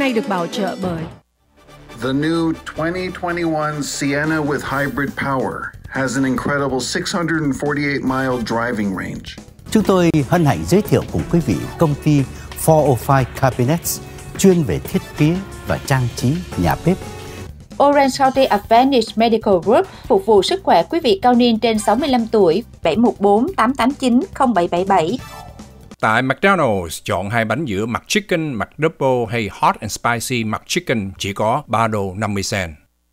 nay được bảo trợ bởi The new 2021 Sienna with hybrid power has an incredible 648-mile driving range. Chúng tôi hân hạnh giới thiệu cùng quý vị công ty 405 Cabinets chuyên về thiết kế và trang trí nhà bếp. Orange County Advantage Medical Group phục vụ sức khỏe quý vị cao niên trên 65 tuổi, 714-889-0777. Tại McDonald's, chọn 2 bánh giữa McChicken, McDouble hay Hot and Spicy McChicken chỉ có $3.50.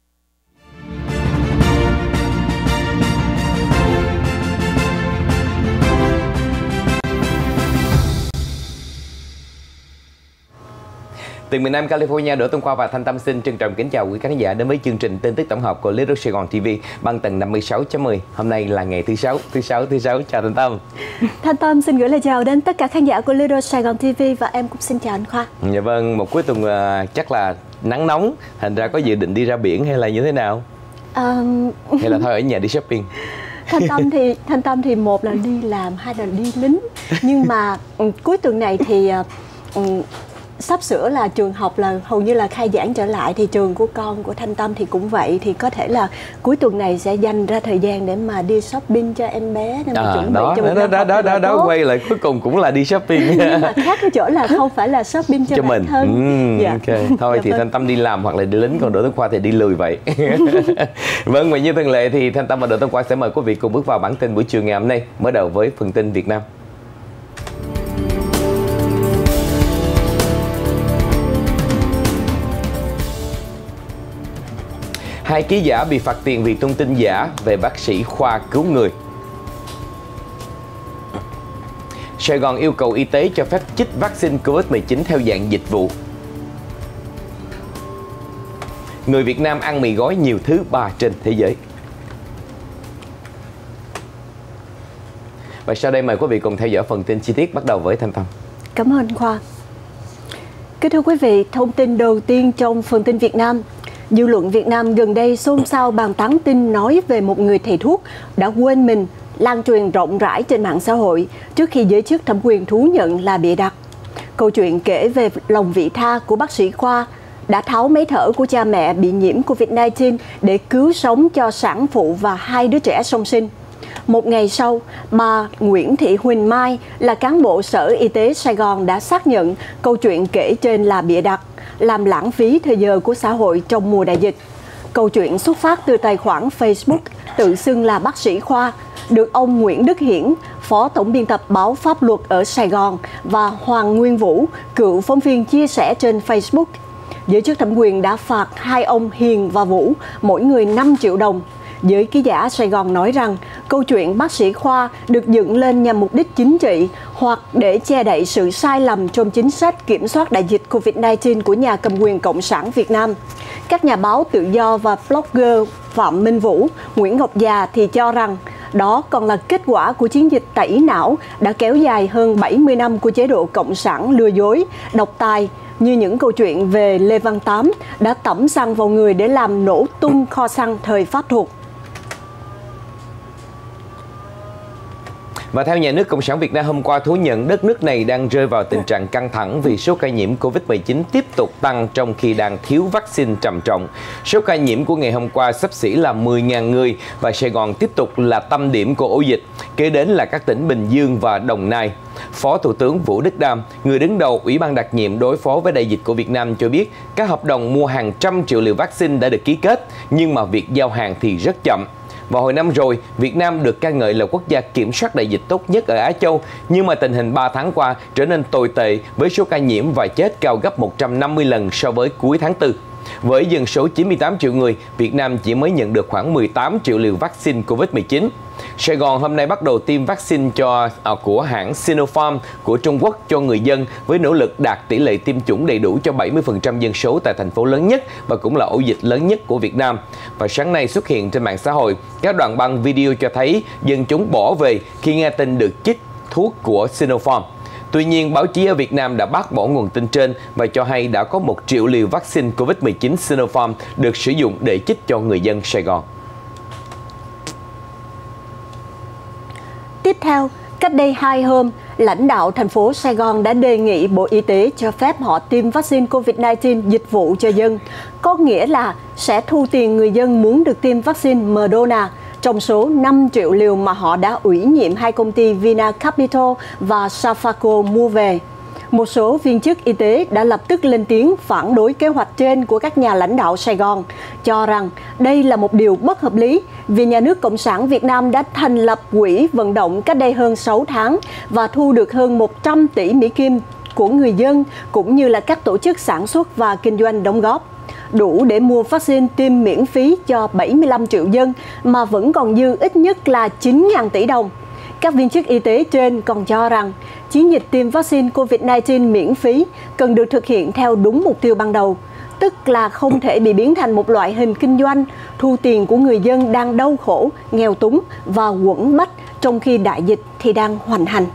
Từ miền Nam California, Đỗ Tuấn Khoa và Thanh Tâm xin trân trọng kính chào quý khán giả đến với chương trình tin tức tổng hợp của Little Sài Gòn TV băng tần 56.10. Hôm nay là ngày thứ sáu. Chào Thanh Tâm. Thanh Tâm xin gửi lời chào đến tất cả khán giả của Little Sài Gòn TV và em cũng xin chào anh Khoa. Dạ vâng, một cuối tuần chắc là nắng nóng, thành ra có dự định đi ra biển hay là như thế nào? Hay là thôi ở nhà đi shopping? Thanh Tâm thì một là đi làm, hai là đi lính. Nhưng mà cuối tuần này thì sắp sửa là trường học là hầu như là khai giảng trở lại, thì trường của con của Thanh Tâm thì cũng vậy, thì có thể là cuối tuần này sẽ dành ra thời gian để mà đi shopping cho em bé, để mà chuẩn bị cho mình đó quay lại cuối cùng cũng là đi shopping. Nhưng mà khác cái chỗ là không phải là shopping cho bản thân. Dạ. Okay. Thôi thì Thanh Tâm đi làm hoặc là đi lính, còn Đỗ Tuấn Khoa thì đi lười vậy. Vâng, và như thường lệ thì Thanh Tâm và Đỗ Tuấn Khoa sẽ mời quý vị cùng bước vào bản tin buổi chiều ngày hôm nay, mở đầu với phần tin Việt Nam. Hai ký giả bị phạt tiền vì tung tin giả về bác sĩ khoa cứu người. Sài Gòn yêu cầu y tế cho phép chích vaccine COVID-19 theo dạng dịch vụ. Người Việt Nam ăn mì gói nhiều thứ 3 trên thế giới. Và sau đây mời quý vị cùng theo dõi phần tin chi tiết, bắt đầu với Thanh Tâm. Cảm ơn anh Khoa. Kính thưa quý vị, thông tin đầu tiên trong phần tin Việt Nam. Dư luận Việt Nam gần đây xôn xao bàn tán tin nói về một người thầy thuốc đã quên mình lan truyền rộng rãi trên mạng xã hội trước khi giới chức thẩm quyền thú nhận là bịa đặt. Câu chuyện kể về lòng vị tha của bác sĩ khoa đã tháo máy thở của cha mẹ bị nhiễm Covid-19 để cứu sống cho sản phụ và 2 đứa trẻ song sinh. Một ngày sau, bà Nguyễn Thị Huỳnh Mai là cán bộ Sở Y tế Sài Gòn đã xác nhận câu chuyện kể trên là bịa đặt, làm lãng phí thời giờ của xã hội trong mùa đại dịch. Câu chuyện xuất phát từ tài khoản Facebook tự xưng là bác sĩ khoa, được ông Nguyễn Đức Hiển, phó tổng biên tập báo Pháp luật ở Sài Gòn, và Hoàng Nguyên Vũ, cựu phóng viên chia sẻ trên Facebook. Giới chức thẩm quyền đã phạt 2 ông Hiền và Vũ, mỗi người 5 triệu đồng. Giới ký giả Sài Gòn nói rằng câu chuyện bác sĩ khoa được dựng lên nhằm mục đích chính trị hoặc để che đậy sự sai lầm trong chính sách kiểm soát đại dịch Covid-19 của nhà cầm quyền Cộng sản Việt Nam. Các nhà báo tự do và blogger Phạm Minh Vũ, Nguyễn Ngọc Già thì cho rằng đó còn là kết quả của chiến dịch tẩy não đã kéo dài hơn 70 năm của chế độ Cộng sản lừa dối, độc tài, như những câu chuyện về Lê Văn Tám đã tẩm xăng vào người để làm nổ tung kho xăng thời Pháp thuộc. Và theo nhà nước Cộng sản Việt Nam hôm qua thú nhận đất nước này đang rơi vào tình trạng căng thẳng vì số ca nhiễm Covid-19 tiếp tục tăng trong khi đang thiếu vaccine trầm trọng. Số ca nhiễm của ngày hôm qua xấp xỉ là 10.000 người và Sài Gòn tiếp tục là tâm điểm của ổ dịch, kế đến là các tỉnh Bình Dương và Đồng Nai. Phó Thủ tướng Vũ Đức Đam, người đứng đầu Ủy ban đặc nhiệm đối phó với đại dịch của Việt Nam cho biết các hợp đồng mua hàng trăm triệu liều vaccine đã được ký kết, nhưng mà việc giao hàng thì rất chậm. Vào hồi năm rồi, Việt Nam được ca ngợi là quốc gia kiểm soát đại dịch tốt nhất ở Á Châu, nhưng mà tình hình 3 tháng qua trở nên tồi tệ với số ca nhiễm và chết cao gấp 150 lần so với cuối tháng 4. Với dân số 98 triệu người, Việt Nam chỉ mới nhận được khoảng 18 triệu liều vaccine Covid-19. Sài Gòn hôm nay bắt đầu tiêm vaccine của hãng Sinopharm của Trung Quốc cho người dân với nỗ lực đạt tỷ lệ tiêm chủng đầy đủ cho 70% dân số tại thành phố lớn nhất và cũng là ổ dịch lớn nhất của Việt Nam. Và sáng nay xuất hiện trên mạng xã hội các đoạn băng video cho thấy dân chúng bỏ về khi nghe tin được chích thuốc của Sinopharm. Tuy nhiên, báo chí ở Việt Nam đã bác bỏ nguồn tin trên và cho hay đã có 1 triệu liều vaccine Covid-19 Sinopharm được sử dụng để chích cho người dân Sài Gòn. Tiếp theo, cách đây 2 hôm, lãnh đạo thành phố Sài Gòn đã đề nghị Bộ Y tế cho phép họ tiêm vaccine COVID-19 dịch vụ cho dân, có nghĩa là sẽ thu tiền người dân muốn được tiêm vaccine Moderna trong số 5 triệu liều mà họ đã ủy nhiệm hai công ty Vina Capital và Safaco mua về. Một số viên chức y tế đã lập tức lên tiếng phản đối kế hoạch trên của các nhà lãnh đạo Sài Gòn, cho rằng đây là một điều bất hợp lý vì nhà nước Cộng sản Việt Nam đã thành lập quỹ vận động cách đây hơn 6 tháng và thu được hơn 100 tỷ Mỹ Kim của người dân cũng như là các tổ chức sản xuất và kinh doanh đóng góp, đủ để mua vaccine tiêm miễn phí cho 75 triệu dân mà vẫn còn dư ít nhất là 9.000 tỷ đồng. Các viên chức y tế trên còn cho rằng chiến dịch tiêm vaccine COVID-19 miễn phí cần được thực hiện theo đúng mục tiêu ban đầu, tức là không thể bị biến thành một loại hình kinh doanh, thu tiền của người dân đang đau khổ, nghèo túng và quẫn bách trong khi đại dịch thì đang hoành hành.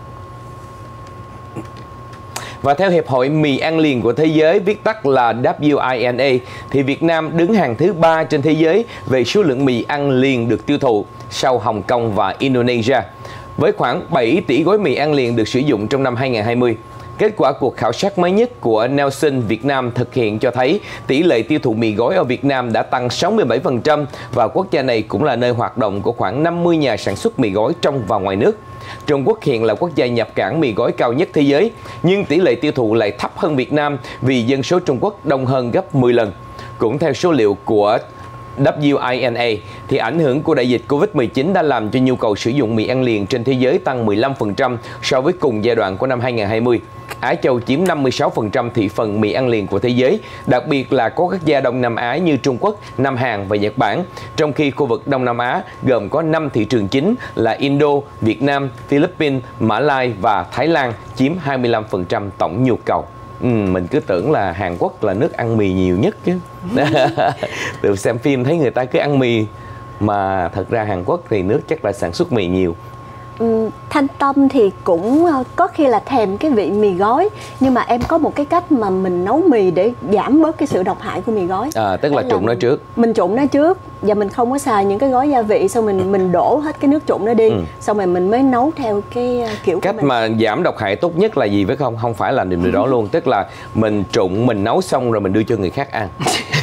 Và theo Hiệp hội Mì ăn liền của thế giới, viết tắt là WINA, thì Việt Nam đứng hàng thứ 3 trên thế giới về số lượng mì ăn liền được tiêu thụ, sau Hồng Kông và Indonesia, với khoảng 7 tỷ gói mì ăn liền được sử dụng trong năm 2020. Kết quả cuộc khảo sát mới nhất của Nielsen Việt Nam thực hiện cho thấy tỷ lệ tiêu thụ mì gói ở Việt Nam đã tăng 67% và quốc gia này cũng là nơi hoạt động của khoảng 50 nhà sản xuất mì gói trong và ngoài nước. Trung Quốc hiện là quốc gia nhập cảng mì gói cao nhất thế giới, nhưng tỷ lệ tiêu thụ lại thấp hơn Việt Nam vì dân số Trung Quốc đông hơn gấp 10 lần. Cũng theo số liệu của WINA, thì ảnh hưởng của đại dịch Covid-19 đã làm cho nhu cầu sử dụng mì ăn liền trên thế giới tăng 15% so với cùng giai đoạn của năm 2020. Á Châu chiếm 56% thị phần mì ăn liền của thế giới, đặc biệt là có các gia Đông Nam Á như Trung Quốc, Nam Hàn và Nhật Bản, trong khi khu vực Đông Nam Á gồm có 5 thị trường chính là Indo, Việt Nam, Philippines, Mã Lai và Thái Lan chiếm 25% tổng nhu cầu. Mình cứ tưởng là Hàn Quốc là nước ăn mì nhiều nhất chứ. Từ xem phim thấy người ta cứ ăn mì, mà thật ra Hàn Quốc thì nước chắc là sản xuất mì nhiều. Thanh Tâm thì cũng có khi là thèm cái vị mì gói, nhưng mà em có một cái cách mà mình nấu mì để giảm bớt cái sự độc hại của mì gói. Tức là trụng nó trước. Mình trụng nó trước và mình không có xài những cái gói gia vị, xong mình đổ hết cái nước trụng nó đi, xong rồi mình mới nấu theo cái kiểu cách của mình. Mà giảm độc hại tốt nhất là gì phải không? Không phải là điều đó luôn, tức là mình trụng, mình nấu xong rồi mình đưa cho người khác ăn.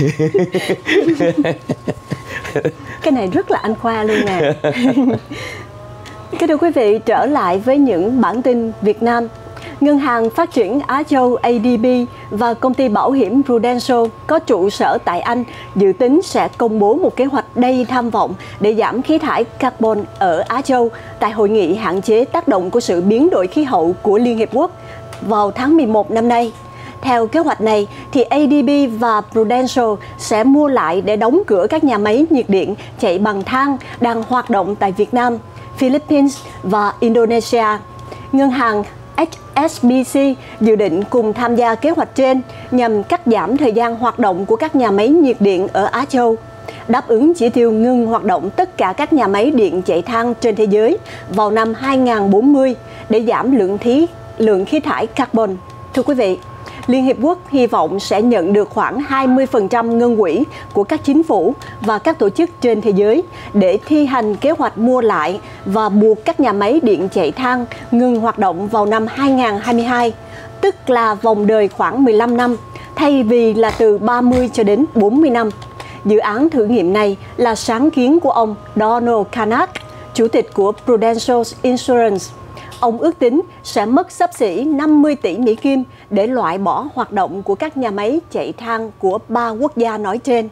Cái này rất là anh Khoa luôn nè. Kính thưa quý vị, trở lại với những bản tin Việt Nam. Ngân hàng Phát triển Á Châu ADB và công ty bảo hiểm Prudential có trụ sở tại Anh dự tính sẽ công bố một kế hoạch đầy tham vọng để giảm khí thải carbon ở Á Châu tại hội nghị hạn chế tác động của sự biến đổi khí hậu của Liên Hiệp Quốc vào tháng 11 năm nay. Theo kế hoạch này, thì ADB và Prudential sẽ mua lại để đóng cửa các nhà máy nhiệt điện chạy bằng than đang hoạt động tại Việt Nam, Philippines và Indonesia. Ngân hàng HSBC dự định cùng tham gia kế hoạch trên nhằm cắt giảm thời gian hoạt động của các nhà máy nhiệt điện ở Á Châu, đáp ứng chỉ tiêu ngừng hoạt động tất cả các nhà máy điện chạy than trên thế giới vào năm 2040 để giảm lượng khí thải carbon. Thưa quý vị, Liên Hiệp Quốc hy vọng sẽ nhận được khoảng 20% ngân quỹ của các chính phủ và các tổ chức trên thế giới để thi hành kế hoạch mua lại và buộc các nhà máy điện chạy than ngừng hoạt động vào năm 2022, tức là vòng đời khoảng 15 năm, thay vì là từ 30 cho đến 40 năm. Dự án thử nghiệm này là sáng kiến của ông Donald Carnac, chủ tịch của Prudential Insurance. Ông ước tính sẽ mất xấp xỉ 50 tỷ Mỹ Kim để loại bỏ hoạt động của các nhà máy chạy than của 3 quốc gia nói trên.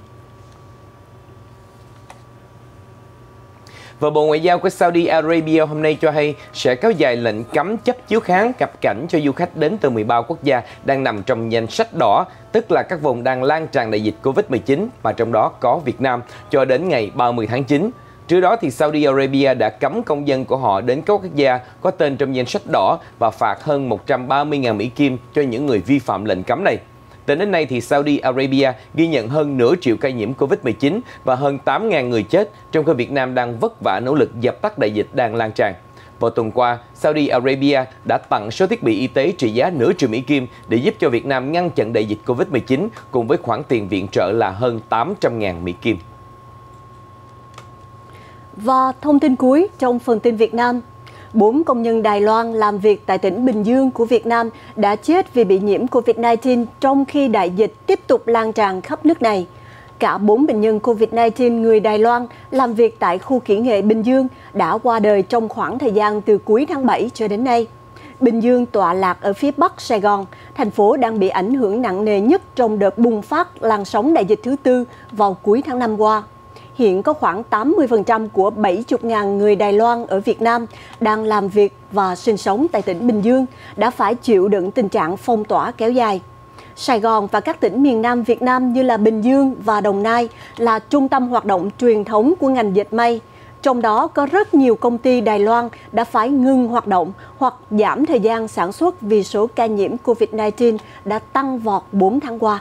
Và Bộ Ngoại giao của Saudi Arabia hôm nay cho hay sẽ kéo dài lệnh cấm chấp chiếu kháng nhập cảnh cho du khách đến từ 13 quốc gia đang nằm trong danh sách đỏ, tức là các vùng đang lan tràn đại dịch Covid-19, mà trong đó có Việt Nam, cho đến ngày 30 tháng 9. Trước đó thì Saudi Arabia đã cấm công dân của họ đến các quốc gia có tên trong danh sách đỏ và phạt hơn 130.000 Mỹ Kim cho những người vi phạm lệnh cấm này. Tính đến nay thì Saudi Arabia ghi nhận hơn nửa triệu ca nhiễm Covid-19 và hơn 8.000 người chết, trong khi Việt Nam đang vất vả nỗ lực dập tắt đại dịch đang lan tràn. Vào tuần qua, Saudi Arabia đã tặng số thiết bị y tế trị giá nửa triệu Mỹ Kim để giúp cho Việt Nam ngăn chặn đại dịch Covid-19 cùng với khoản tiền viện trợ là hơn 800.000 Mỹ Kim. Và thông tin cuối trong phần tin Việt Nam. 4 công nhân Đài Loan làm việc tại tỉnh Bình Dương của Việt Nam đã chết vì bị nhiễm COVID-19 trong khi đại dịch tiếp tục lan tràn khắp nước này. Cả 4 bệnh nhân COVID-19 người Đài Loan làm việc tại khu kỹ nghệ Bình Dương đã qua đời trong khoảng thời gian từ cuối tháng 7 cho đến nay. Bình Dương tọa lạc ở phía bắc Sài Gòn, thành phố đang bị ảnh hưởng nặng nề nhất trong đợt bùng phát làn sóng đại dịch thứ tư vào cuối tháng 5 qua. Hiện có khoảng 80% của 70.000 người Đài Loan ở Việt Nam đang làm việc và sinh sống tại tỉnh Bình Dương đã phải chịu đựng tình trạng phong tỏa kéo dài. Sài Gòn và các tỉnh miền Nam Việt Nam như là Bình Dương và Đồng Nai là trung tâm hoạt động truyền thống của ngành dệt may. Trong đó có rất nhiều công ty Đài Loan đã phải ngừng hoạt động hoặc giảm thời gian sản xuất vì số ca nhiễm COVID-19 đã tăng vọt 4 tháng qua.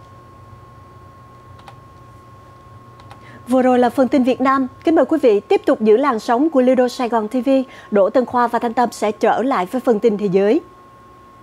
Vừa rồi là phần tin Việt Nam. Kính mời quý vị tiếp tục giữ làn sóng của Lido Sài Gòn TV. Đỗ Tân Khoa và Thanh Tâm sẽ trở lại với phần tin thế giới.